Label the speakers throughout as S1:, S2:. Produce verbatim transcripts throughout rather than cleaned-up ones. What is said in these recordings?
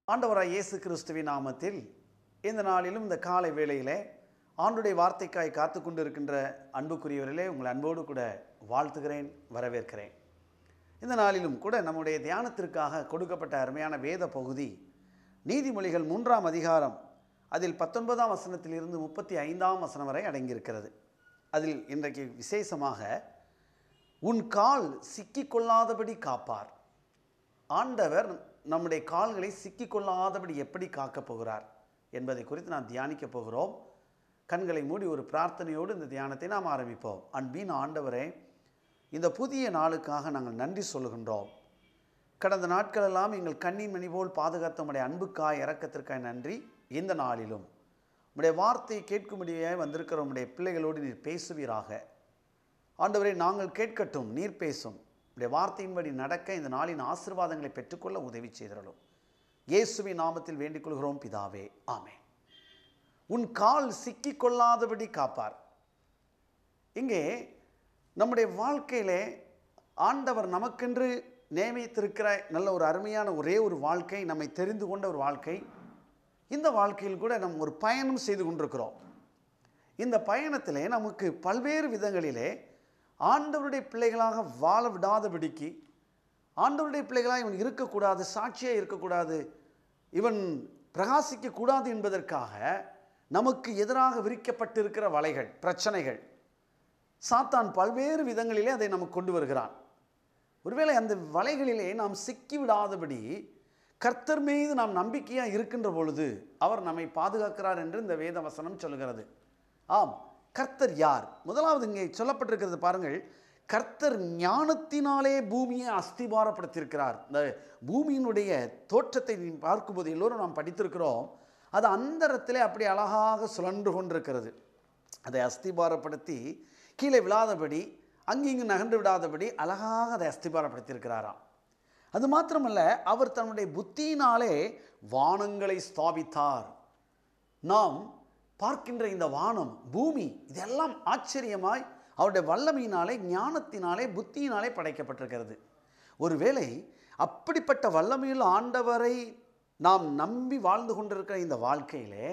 S1: ஆண்டவராய் இயேசு கிறிஸ்துவின் நாமத்தில் இந்த நாளிலும் இந்த காலை வேளையிலே ஆண்டுடைய வார்த்தைக்காய் காத்து கொண்டு இருக்கின்ற அன்புக்குரியவர்களே, உங்கள் அன்போடு கூட வாழ்த்துகிறேன், வரவேற்கிறேன். இந்த நாளிலும் கூட நம்முடைய தியானத்திற்காக கொடுக்கப்பட்ட அருமையான வேத பகுதி நீதிமொழிகள் மூன்றாம் அதிகாரம், அதில் பத்தொன்பதாம் வசனத்திலிருந்து முப்பத்தி ஐந்தாம் வசனம் வரை அடங்கியிருக்கிறது. அதில் இன்றைக்கு விசேஷமாக உன் கால் சிக்கிக்கொள்ளாதபடி காப்பார். ஆண்டவர் நம்முடைய கால்களை சிக்கிக்கொள்ளாதபடி எப்படி காக்கப் போகிறார் என்பதை குறித்து நாம் தியானிக்க போகிறோம். கண்களை மூடி ஒரு பிரார்த்தனையோடு இந்த தியானத்தை நாம் ஆரம்பிப்போம். அன்பின் ஆண்டவரே, இந்த புதிய நாளுக்காக நாங்கள் நன்றி சொல்லுகின்றோம். கடந்த நாட்களெல்லாம் எங்கள் கண்ணின் மணி போல் பாதுகாத்த உடைய அன்புக்காய் இரக்கத்திற்காய் நன்றி. இந்த நாளிலும் உடைய வார்த்தையை கேட்கும்படியே வந்திருக்கிற உடைய பிள்ளைகளோடு நீர் பேசுவீராக. ஆண்டவரே, நாங்கள் கேட்கட்டும், நீர் பேசும். உடைய வார்த்தையின்படி நடக்க இந்த நாளின் ஆசீர்வாதங்களை பெற்றுக்கொள்ள உதவி செய்தரலும். இயேசுவின் நாமத்தில் வேண்டிக் கொள்கிறோம் பிதாவே, ஆமென். உன் கால் சிக்கிக்கொள்ளாதபடி காப்பார். இங்கே நம்முடைய வாழ்க்கையிலே ஆண்டவர் நமக்கென்று நியமித்திருக்கிற நல்ல ஒரு அருமையான ஒரே ஒரு வாழ்க்கை, நம்மை தெரிந்து கொண்ட ஒரு வாழ்க்கை. இந்த வாழ்க்கையில் கூட நாம் ஒரு பயணம் செய்து கொண்டிருக்கிறோம். இந்த பயணத்திலே நமக்கு பல்வேறு விதங்களிலே ஆண்டவருடைய பிள்ளைகளாக வாழ விடாதபடிக்கு, ஆண்டவருடைய பிள்ளைகளாக இவன் இருக்கக்கூடாது, சாட்சியாக இருக்கக்கூடாது, இவன் பிரகாசிக்கக்கூடாது என்பதற்காக நமக்கு எதிராக விரிக்கப்பட்டிருக்கிற வலைகள், பிரச்சனைகள், சாத்தான் பல்வேறு விதங்களிலே அதை நமக்கு கொண்டு வருகிறான். ஒருவேளை அந்த வலைகளிலே நாம் சிக்கிவிடாதபடி கர்த்தர் மீது நாம் நம்பிக்கையாக இருக்கின்ற பொழுது அவர் நம்மை பாதுகாக்கிறார் என்று இந்த வேத வசனம் சொல்லுகிறது. ஆம், கர்த்தர் யார்? முதலாவது இங்கே சொல்லப்பட்டிருக்கிறது பாருங்கள். கர்த்தர் ஞானத்தினாலே பூமியை அஸ்திபாரப்படுத்தியிருக்கிறார். இந்த பூமியினுடைய தோற்றத்தை பார்க்கும்போது எல்லோரும் நாம் படித்திருக்கிறோம். அது அந்தரத்திலே அப்படி அழகாக சுழன்று கொண்டிருக்கிறது. அதை அஸ்திபாரப்படுத்தி கீழே விழாதபடி, அங்கு இங்கு நகர்ந்து விடாதபடி அழகாக அதை அஸ்திபாரப்படுத்தியிருக்கிறாராம். அது மாத்திரமல்ல, அவர் தன்னுடைய புத்தியினாலே வானங்களை ஸ்தாபித்தார். நாம் பார்க்கின்ற இந்த வானம், பூமி, இதெல்லாம் ஆச்சரியமாய் அவருடைய வல்லமையினாலே, ஞானத்தினாலே, புத்தியினாலே படைக்கப்பட்டிருக்கிறது. ஒருவேளை அப்படிப்பட்ட வல்லமையில் ஆண்டவரை நாம் நம்பி வாழ்ந்து கொண்டிருக்கிற இந்த வாழ்க்கையிலே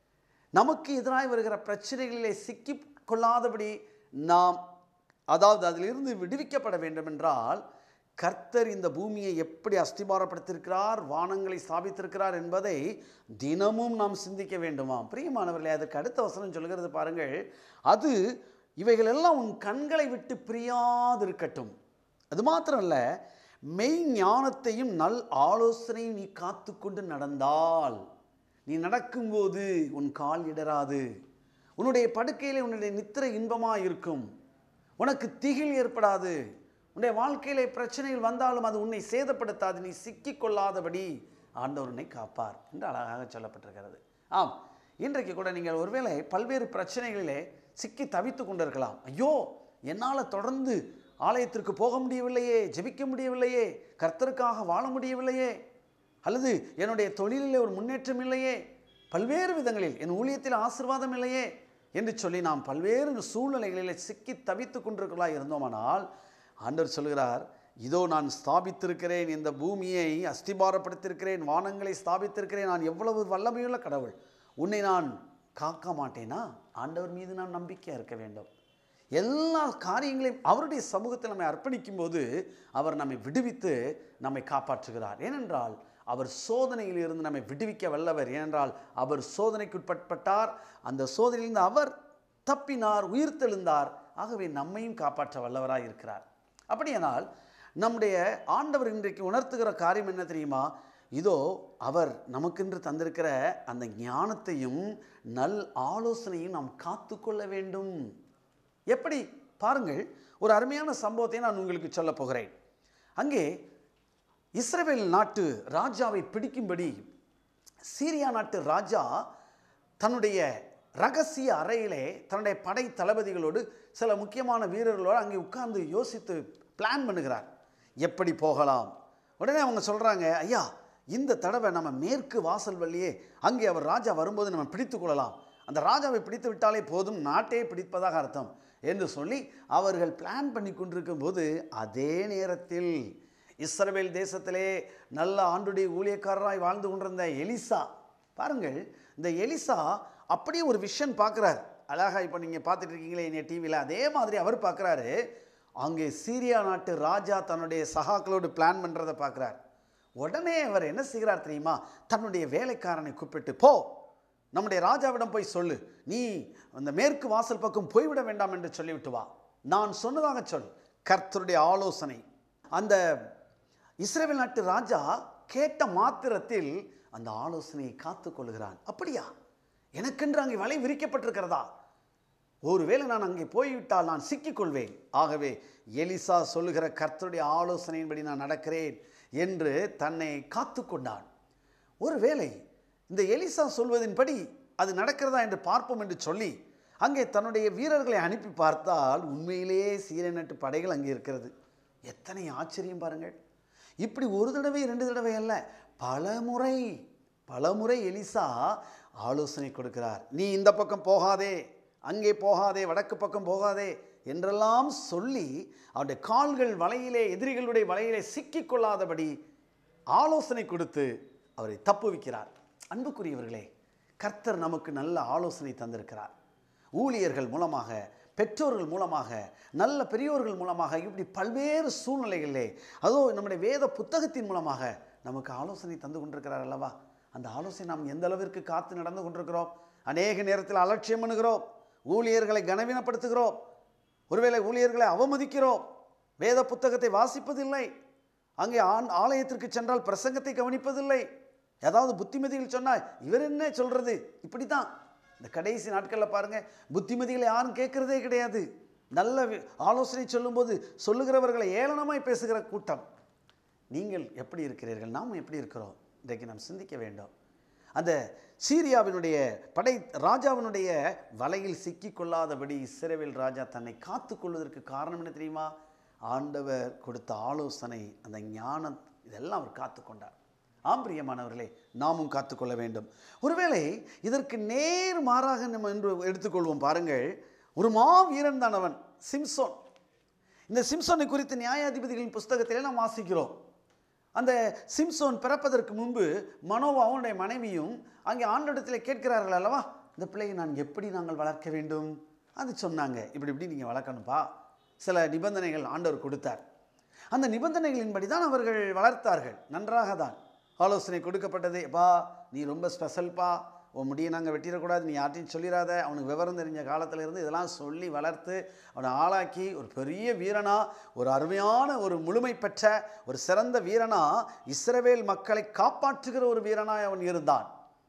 S1: நமக்கு எதிராக வருகிற பிரச்சனைகளிலே சிக்கி கொள்ளாதபடி நாம், அதாவது அதிலிருந்து விடுவிக்கப்பட வேண்டும் என்றால், கர்த்தர் இந்த பூமியை எப்படி அஸ்திபாரப்படுத்தியிருக்கிறார், வானங்களை ஸ்தாபித்திருக்கிறார் என்பதை தினமும் நாம் சிந்திக்க வேண்டுமாம். பிரியமானவர்களே, அதற்கு அடுத்த வசனம் சொல்கிறது பாருங்கள். அது இவைகளெல்லாம் உன் கண்களை விட்டு பிரியாதிருக்கட்டும். அது மாத்திரம் அல்ல, மெய் ஞானத்தையும் நல் ஆலோசனையும் நீ காத்து கொண்டு நடந்தால், நீ நடக்கும்போது உன் கால் இடராது, உன்னுடைய படுக்கையிலே உன்னுடைய நித்திரை இன்பமாக இருக்கும், உனக்கு திகில் ஏற்படாது, உன்னுடைய வாழ்க்கையிலே பிரச்சனைகள் வந்தாலும் அது உன்னை சேதப்படுத்தாது, நீ சிக்கிக்கொள்ளாதபடி ஆண்டவர் உன்னை காப்பார் என்று அழகாக சொல்லப்பட்டிருக்கிறது. ஆம், இன்றைக்கு கூட நீங்கள் ஒருவேளை பல்வேறு பிரச்சனைகளிலே சிக்கி தவித்து கொண்டிருக்கலாம். ஐயோ, என்னால் தொடர்ந்து ஆலயத்திற்கு போக முடியவில்லையே, ஜெபிக்க முடியவில்லையே, கர்த்தருக்காக வாழ முடியவில்லையே, அல்லது என்னுடைய தொழிலிலே ஒரு முன்னேற்றம் இல்லையே, பல்வேறு விதங்களில் என் ஊழியத்தில் ஆசீர்வாதம் இல்லையே என்று சொல்லி நாம் பல்வேறு சூழ்நிலைகளில் சிக்கி தவித்து கொண்டிருக்கிறா இருந்தோமானால், ஆண்டவர் சொல்கிறார், இதோ நான் ஸ்தாபித்திருக்கிறேன், இந்த பூமியை அஸ்திபாரப்படுத்தியிருக்கிறேன், வானங்களை ஸ்தாபித்திருக்கிறேன், நான் எவ்வளவு வல்லமையுள்ள கடவுள், உன்னை நான் காக்க மாட்டேனா? ஆண்டவர் மீது நாம் நம்பிக்கையாக இருக்க வேண்டும். எல்லா காரியங்களையும் அவருடைய சமூகத்தில் நம்மை அர்ப்பணிக்கும் போது அவர் நம்மை விடுவித்து நம்மை காப்பாற்றுகிறார். ஏனென்றால் அவர் சோதனையில் இருந்து நம்மை விடுவிக்க வல்லவர். ஏனென்றால் அவர் சோதனைக்குட்பட்டார், அந்த சோதனையிலிருந்து அவர் தப்பினார், உயிர் தெழுந்தார். ஆகவே நம்மையும் காப்பாற்ற வல்லவராக இருக்கிறார். அப்படியானால் நம்முடைய ஆண்டவர் இன்றைக்கு உணர்த்துகிற காரியம் என்ன தெரியுமா? இதோ அவர் நமக்கென்று தந்திருக்கிற அந்த ஞானத்தையும் நல் ஆலோசனையும் நாம் காத்து கொள்ள வேண்டும். எப்படி பாருங்கள், ஒரு அருமையான சம்பவத்தை நான் உங்களுக்கு சொல்ல போகிறேன். அங்கே இஸ்ரவேல் நாட்டு ராஜாவை பிடிக்கும்படி சீரியா நாட்டு ராஜா தன்னுடைய ரகசிய அறையிலே தன்னுடைய படை தளபதிகளோடு சில முக்கியமான வீரர்களோடு அங்கே உட்கார்ந்து யோசித்து பிளான் பண்ணுகிறார், எப்படி போகலாம். உடனே அவங்க சொல்கிறாங்க, ஐயா, இந்த தடவை நம்ம மேற்கு வாசல் வழியே அங்கே அவர் ராஜா வரும்போது நம்ம பிடித்து கொள்ளலாம், அந்த ராஜாவை பிடித்து விட்டாலே போதும், நாட்டே பிடிப்பதாக அர்த்தம் என்று சொல்லி அவர்கள் பிளான் பண்ணி கொண்டிருக்கும் போது, அதே நேரத்தில் இஸ்ரவேல் தேசத்திலே நல்ல ஆண்டுடைய ஊழியக்காரராய் வாழ்ந்து கொண்டிருந்த எலிசா, பாருங்கள், இந்த எலிசா அப்படியே ஒரு விஷன் பார்க்குறாரு. அழகாக இப்போ நீங்கள் பார்த்துட்டு இருக்கீங்களே என்னைய டிவியில், அதே மாதிரி அவர் பார்க்குறாரு. அங்கே சீரியா நாட்டு ராஜா தன்னுடைய சகாக்களோடு பிளான் பண்ணுறதை பார்க்குறார். உடனே அவர் என்ன செய்கிறார் தெரியுமா? தன்னுடைய வேலைக்காரனை கூப்பிட்டு, போ, நம்முடைய ராஜாவிடம் போய் சொல்லு, நீ அந்த மேற்கு வாசல் பக்கம் போய்விட வேண்டாம் என்று சொல்லிவிட்டு வா, நான் சொன்னதாக சொல். கர்த்தருடைய ஆலோசனை. அந்த இஸ்ரவேல் நாட்டு ராஜா கேட்ட மாத்திரத்தில் அந்த ஆலோசனையை காத்து கொள்கிறான். அப்படியா, எனக்கென்று அங்கே வலை விரிக்கப்பட்டிருக்கிறதா? ஒருவேளை நான் அங்கே போய்விட்டால் நான் சிக்கிக்கொள்வேன். ஆகவே எலிசா சொல்லுகிற கர்த்தருடைய ஆலோசனையின்படி நான் நடக்கிறேன் என்று தன்னை காத்து கொண்டான். ஒருவேளை இந்த எலிசா சொல்வதின்படி அது நடக்கிறதா என்று பார்ப்போம் என்று சொல்லி அங்கே தன்னுடைய வீரர்களை அனுப்பி பார்த்தால் உண்மையிலேயே சீரிய நாட்டு படைகள் அங்கே இருக்கிறது. எத்தனை ஆச்சரியம் பாருங்கள். இப்படி ஒரு தடவை ரெண்டு தடவை அல்ல, பல முறை பல முறை எலிசா ஆலோசனை கொடுக்கிறார். நீ இந்த பக்கம் போகாதே, அங்கே போகாதே, வடக்கு பக்கம் போகாதே என்றெல்லாம் சொல்லி அவருடைய கால்கள் வலையிலே, எதிரிகளுடைய வலையிலே சிக்கிக் கொள்ளாதபடி ஆலோசனை கொடுத்து அவரை தப்புவிக்கிறார். அன்புக்குரியவர்களே, கர்த்தர் நமக்கு நல்ல ஆலோசனை தந்திருக்கிறார். ஊழியர்கள் மூலமாக, பெற்றோர்கள் மூலமாக, நல்ல பெரியோர்கள் மூலமாக, இப்படி பல்வேறு சூழ்நிலைகளிலே, அதோ நம்முடைய வேத புத்தகத்தின் மூலமாக நமக்கு ஆலோசனை தந்து கொண்டிருக்கிறார் அல்லவா? அந்த ஆலோசனை நாம் எந்த அளவிற்கு காத்து நடந்து கொண்டிருக்கிறோம்? அநேக நேரத்தில் அலட்சியம் பண்ணுகிறோம், ஊழியர்களை கனவீனப்படுத்துகிறோம், ஒருவேளை ஊழியர்களை அவமதிக்கிறோம், வேத புத்தகத்தை வாசிப்பதில்லை, அங்கே ஆண் ஆலயத்திற்கு சென்றால் பிரசங்கத்தை கவனிப்பதில்லை, ஏதாவது புத்திமதிகள் சொன்னால் இவர் என்ன சொல்கிறது, இப்படி தான். இந்த கடைசி நாட்களில் பாருங்கள், புத்திமதிகளை யாரும் கேட்குறதே கிடையாது. நல்ல ஆலோசனை சொல்லும்போது சொல்லுகிறவர்களை ஏளனமாய் பேசுகிற கூட்டம். நீங்கள் எப்படி இருக்கிறீர்கள்? நாம் எப்படி இருக்கிறோம்? இன்றைக்கு நாம் சிந்திக்க வேண்டும். அந்த சீரியாவினுடைய படை ராஜாவினுடைய வலையில் சிக்கி கொள்ளாதபடி இஸ்ரவேல் ராஜா தன்னை காத்து கொள்வதற்கு காரணம் என்ன தெரியுமா? ஆண்டவர் கொடுத்த ஆலோசனை, அந்த ஞானம், இதெல்லாம் அவர் காத்து கொண்டார். ஆம் பிரியமானவர்களே, நாமும் காத்துக்கொள்ள வேண்டும். ஒருவேளை இதற்கு நேர் மாறாக நம்ம என்று எடுத்துக்கொள்வோம். பாருங்கள், ஒரு மாவீரன் தான் அவன், சிம்சோன். இந்த சிம்சோனை குறித்து நியாயாதிபதிகளின் புஸ்தகத்திலே நாம் வாசிக்கிறோம். அந்த சிம்சோன் பிறப்பதற்கு முன்பு மனோவா அவனுடைய மனைவியும் அங்கே ஆண்டவரிடத்தில் கேட்கிறார்கள் அல்லவா, இந்த பிள்ளையை நான் எப்படி நாங்கள் வளர்க்க வேண்டும்? அது சொன்னாங்க, இப்படி இப்படி நீங்கள் வளர்க்கணும்ப்பா. சில நிபந்தனைகள் ஆண்டவர் கொடுத்தார். அந்த நிபந்தனைகளின்படி தான் அவர்கள் வளர்த்தார்கள். நன்றாக தான் ஆலோசனை கொடுக்கப்பட்டது. பா, நீ ரொம்ப ஸ்பெஷல்ப்பா, உன் முடியை நாங்கள் வெட்டிடக்கூடாது, நீ யார்ட்டையும் சொல்லிடாத. அவனுக்கு விவரம் தெரிஞ்ச காலத்தில் இருந்து இதெல்லாம் சொல்லி வளர்த்து அவனை ஆளாக்கி ஒரு பெரிய வீரனா, ஒரு அருமையான, ஒரு முழுமை பெற்ற ஒரு சிறந்த வீரனா, இஸ்ரவேல் மக்களை காப்பாற்றுகிற ஒரு வீரனாய் அவன் இருந்தான்.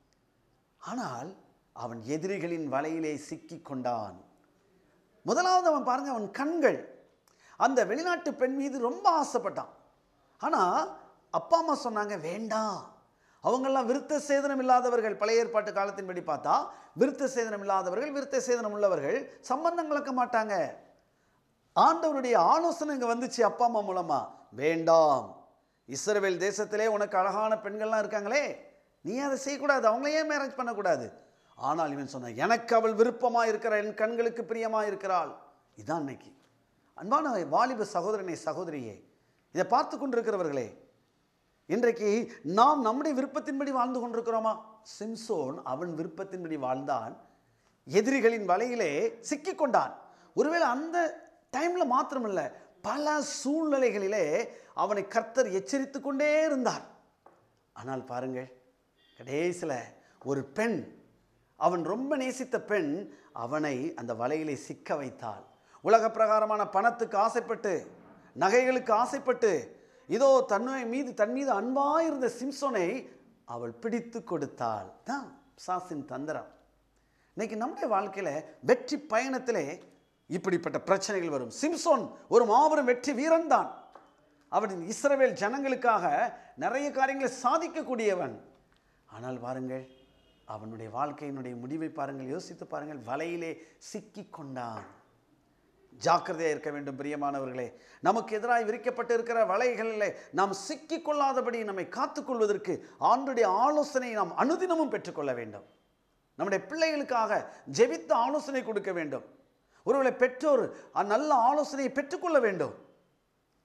S1: ஆனால் அவன் எதிரிகளின் வலையிலே சிக்கி கொண்டான். முதலாவது அவன் பாருங்க, அவன் கண்கள் அந்த வெளிநாட்டு பெண் மீது ரொம்ப ஆசைப்பட்டான். ஆனால் அப்பா அம்மா சொன்னாங்க, வேண்டாம், அவங்கெல்லாம் விருத்த சேதனம் இல்லாதவர்கள். பழைய ஏற்பாட்டு காலத்தின்படி பார்த்தா விருத்த சேதனம் இல்லாதவர்கள், விருத்த சேதனம் உள்ளவர்கள் சம்பந்தம் கலக்க மாட்டாங்க. ஆண்டவருடைய ஆலோசனை இங்கே வந்துச்சு அப்பா அம்மா மூலமா, வேண்டாம், இஸ்ரவேல் தேசத்திலே உனக்கு அழகான பெண்கள்லாம் இருக்காங்களே, நீ அதை செய்யக்கூடாது, அவங்களையே மேரேஜ் பண்ணக்கூடாது. ஆனால் இவன் சொன்ன, எனக்கு அவள் விருப்பமாக இருக்கிறாள், என் கண்களுக்கு பிரியமாக இருக்கிறாள். இதான் இன்னைக்கு அன்பான வாலிப சகோதரனை, சகோதரியே, இதை பார்த்து கொண்டிருக்கிறவர்களே, இன்றைக்கு நாம் நம்முடைய விருப்பத்தின்படி வாழ்ந்து கொண்டிருக்கிறோமா? சிம்சோன் அவன் விருப்பத்தின்படி வாழ்ந்தான், எதிரிகளின் வலையிலே சிக்கிக்கொண்டான். ஒருவேளை அந்த டைமில் மாத்திரமில்லை, பல சூழ்நிலைகளிலே அவனை கர்த்தர் எச்சரித்து கொண்டே இருந்தார். ஆனால் பாருங்கள், கடைசியில் ஒரு பெண், அவன் ரொம்ப நேசித்த பெண் அவனை அந்த வலையிலே சிக்க வைத்தாள். உலக பிரகாரமான பணத்துக்கு ஆசைப்பட்டு, நகைகளுக்கு ஆசைப்பட்டு, இதோ தன்னை மீது தன் மீது அன்பாக இருந்த சிம்சோனை அவள் பிடித்து கொடுத்தாள். தான் பிசாசின் தந்திரம். இன்னைக்கு நம்முடைய வாழ்க்கையில் வெற்றி பயணத்திலே இப்படிப்பட்ட பிரச்சனைகள் வரும். சிம்சோன் ஒரு மாபெரும் வெற்றி வீரன் தான். அவன் இஸ்ரவேல் ஜனங்களுக்காக நிறைய காரியங்களை சாதிக்கக்கூடியவன். ஆனால் பாருங்கள், அவனுடைய வாழ்க்கையினுடைய முடிவை பாருங்கள், யோசித்து பாருங்கள், வலையிலே சிக்கி கொண்டான். ஜாக்கிரதையாக இருக்க வேண்டும் பிரியமானவர்களே. நமக்கு எதிராக விரிக்கப்பட்டு இருக்கிற வலைகளில் நாம் சிக்கி கொள்ளாதபடி நம்மை காத்துக்கொள்வதற்கு ஆண்டுடைய ஆலோசனை நாம் அனுதினமும் பெற்றுக்கொள்ள வேண்டும். நம்முடைய பிள்ளைகளுக்காக ஜெபித்து ஆலோசனை கொடுக்க வேண்டும். ஒருவேளை பெற்றோர் நல்ல ஆலோசனையை பெற்றுக்கொள்ள வேண்டும்.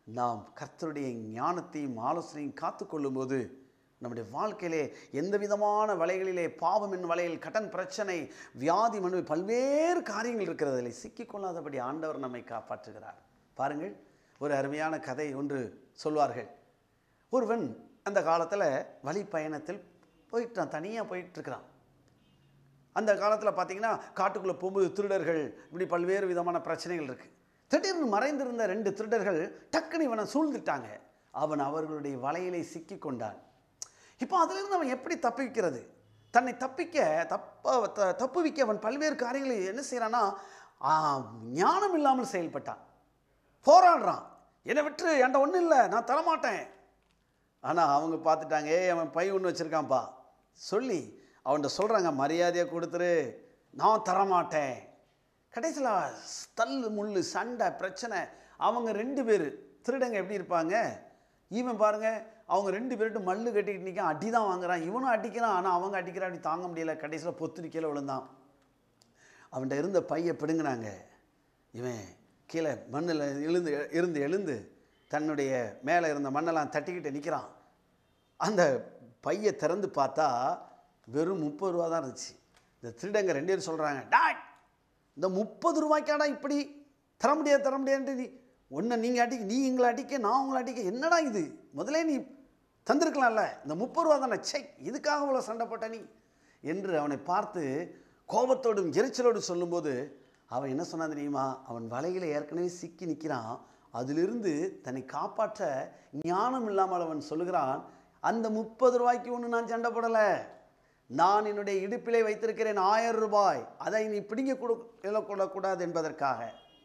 S1: நாம் கர்த்தருடைய ஞானத்தையும் ஆலோசனையும் காத்து கொள்ளும்போது நம்முடைய வாழ்க்கையிலே எந்த விதமான வலைகளிலே பாவமின் வலையில் கடன் பிரச்சனை வியாதி மனு பல்வேறு காரியங்கள் இருக்கிறதில் சிக்கிக்கொள்ளாதபடி ஆண்டவர் நம்மை காப்பாற்றுகிறார். பாருங்கள், ஒரு அருமையான கதை ஒன்று சொல்வார்கள். ஒருவன் அந்த காலத்தில் வழி பயணத்தில் போயிட்டான், தனியாக போயிட்டுருக்கிறான். அந்த காலத்தில் பார்த்தீங்கன்னா காட்டுக்குள்ளே போகும்போது திருடர்கள் இப்படி பல்வேறு விதமான பிரச்சனைகள் இருக்குது. திடீர்னு மறைந்திருந்த ரெண்டு திருடர்கள் டக்குன்னு இவனை சூழ்ந்துட்டாங்க. அவன் அவர்களுடைய வலையிலே சிக்கி கொண்டான். இப்போ அதிலிருந்து அவன் எப்படி தப்பிக்கிறது? தன்னை தப்பிக்க தப்ப தப்புவிக்க அவன் பல்வேறு காரியங்களை என்ன செய்கிறான்னா, ஞானம் இல்லாமல் செயல்பட்டான். போராடுறான், என்னை விட்டு என்கிட்ட ஒன்றும் இல்லை, நான் தரமாட்டேன். ஆனால் அவங்க பார்த்துட்டாங்க, ஏ அவன் பை ஒன்று வச்சுருக்கான்ப்பா சொல்லி அவன்கிட்ட சொல்கிறாங்க, மரியாதையை கொடுத்துரு, நான் தரமாட்டேன். கடைசியில் தள்ளு முள்ளு சண்டை பிரச்சனை. அவங்க ரெண்டு பேர் திருடங்க எப்படி இருப்பாங்க, இவன் பாருங்கள் அவங்க ரெண்டு பேர்கிட்ட மல்லு கட்டிக்கிட்டு நிற்க அடி தான் வாங்குறான். இவனும் அடிக்கிறான், ஆனால் அவங்க அடிக்கிறான், அப்படி தாங்க முடியல. கடைசியில் பொத்துரு கீழே விழுந்தான். அவன்கிட்ட இருந்த பையை பிடுங்கினாங்க. இவன் கீழே மண்ணில் எழுந்து இருந்து எழுந்து தன்னுடைய மேலே இருந்த மண்ணெல்லாம் தட்டிக்கிட்டு நிற்கிறான். அந்த பையை திறந்து பார்த்தா வெறும் முப்பது ரூபா தான் இருந்துச்சு. இந்த திருடங்க ரெண்டு பேரும் சொல்கிறாங்க, டாய் இந்த முப்பது ரூபாய்க்காடா இப்படி தர முடியாது தர முடியாது நீ ஒன்று நீங்கள் அடிக்க நீ எங்களை அடிக்க நான் உங்களை அடிக்க, என்னடா இது, முதலே நீ தந்திருக்கலாம்ல, இந்த முப்பது ரூபா தானே, சை இதுக்காக இவ்வளோ சண்டை போட்ட நீ என்று அவனை பார்த்து கோபத்தோடும் எரிச்சலோடு சொல்லும்போது அவன் என்ன சொன்னான் தெரியுமா? அவன் வலையில் ஏற்கனவே சிக்கி நிற்கிறான். அதிலிருந்து தன்னை காப்பாற்ற ஞானம் இல்லாமல் அவன் சொல்லுகிறான், அந்த முப்பது ரூபாய்க்கு ஒன்று நான் சண்டை போடலை, நான் என்னுடைய இடுப்பிலே வைத்திருக்கிறேன் ஆயிரம் ரூபாய், அதை நீ பிடிங்க கொள்ளக்கூடாது என்பதற்காக,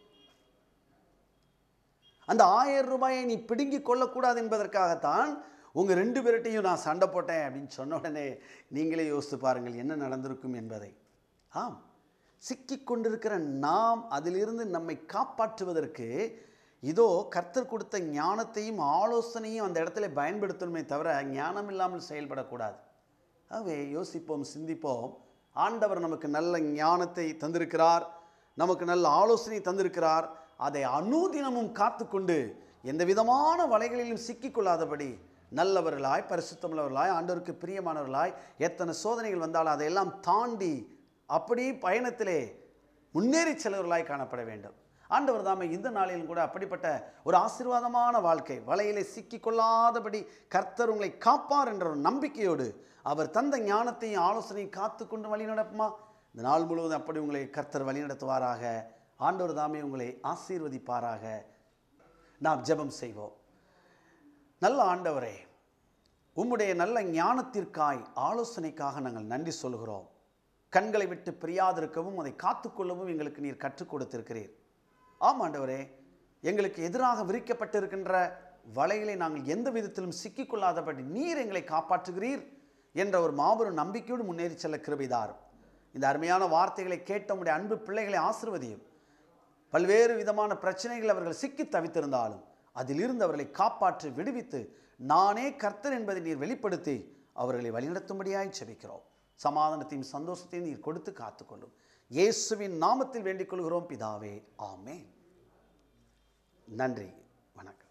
S1: அந்த ஆயிரம் ரூபாயை நீ பிடுங்கி கொள்ளக்கூடாது என்பதற்காகத்தான் உங்கள் ரெண்டு பேர்கிட்டையும் நான் சண்டை போட்டேன் அப்படின்னு சொன்ன உடனே நீங்களே யோசித்து பாருங்கள் என்ன நடந்திருக்கும் என்பதை. ஆம், சிக்கி கொண்டிருக்கிற நாம் அதிலிருந்து நம்மை காப்பாற்றுவதற்கு இதோ கர்த்தர் கொடுத்த ஞானத்தையும் ஆலோசனையும் அந்த இடத்துல பயன்படுத்தணுமே தவிர ஞானம் இல்லாமல் செயல்படக்கூடாது. ஆகவே யோசிப்போம், சிந்திப்போம். ஆண்டவர் நமக்கு நல்ல ஞானத்தை தந்திருக்கிறார், நமக்கு நல்ல ஆலோசனை தந்திருக்கிறார். அதை அனுதினமும் காத்து கொண்டு எந்த விதமான வலைகளிலும் சிக்கிக்கொள்ளாதபடி நல்லவர்களாய் பரிசுத்தமுள்ளவர்களாய் ஆண்டவருக்கு பிரியமானவர்களாய் எத்தனை சோதனைகள் வந்தாலும் அதையெல்லாம் தாண்டி அப்படி பயணத்திலே முன்னேறி செல்வர்களாய் காணப்பட வேண்டும். ஆண்டவர் தாமே இந்த நாளிலும் கூட அப்படிப்பட்ட ஒரு ஆசீர்வாதமான வாழ்க்கை, வலையிலே சிக்கி கொள்ளாதபடி கர்த்தர் உங்களை காப்பார் என்ற ஒரு நம்பிக்கையோடு அவர் தந்த ஞானத்தையும் ஆலோசனையும் காத்து கொண்டு வழி நடப்புமா? இந்த நாள் முழுவதும் அப்படி உங்களை கர்த்தர் வழி நடத்துவாராக. ஆண்டவர் தாமே உங்களை ஆசீர்வதிப்பாராக. நாம் ஜெபம் செய்வோம். நல்ல ஆண்டவரே, உம்முடைய நல்ல ஞானத்திற்காய் ஆலோசனைக்காக நாங்கள் நன்றி சொல்கிறோம். கண்களை விட்டு பிரியாதிருக்கவும் அதை காத்துக்கொள்ளவும் எங்களுக்கு நீர் கற்றுக் கொடுத்திருக்கிறீர். ஆம் ஆண்டவரே, எங்களுக்கு எதிராக விரிக்கப்பட்டிருக்கின்ற வலைகளை நாங்கள் எந்த விதத்திலும் சிக்கிக்கொள்ளாதபடி நீர் எங்களை காப்பாற்றுகிறீர் என்ற ஒரு மாபெரும் நம்பிக்கையோடு முன்னேறி செல்ல கிருபைதார். இந்த அருமையான வார்த்தைகளை கேட்ட உடைய அன்பு பிள்ளைகளை ஆசீர்வதியும். பல்வேறு விதமான பிரச்சனைகள் அவர்கள் சிக்கி தவித்திருந்தாலும் அதிலிருந்து அவர்களை காப்பாற்றி விடுவித்து நானே கர்த்தர் என்பதை நீர் வெளிப்படுத்தி அவர்களை வழிநடத்தும்படியாய் ஜெபிக்கிறோம். சமாதானத்தையும் சந்தோஷத்தையும் நீர் கொடுத்து காத்துக்கொள்ளும். இயேசுவின் நாமத்தில் வேண்டிக் கொள்கிறோம் பிதாவே, ஆமென். நன்றி, வணக்கம்.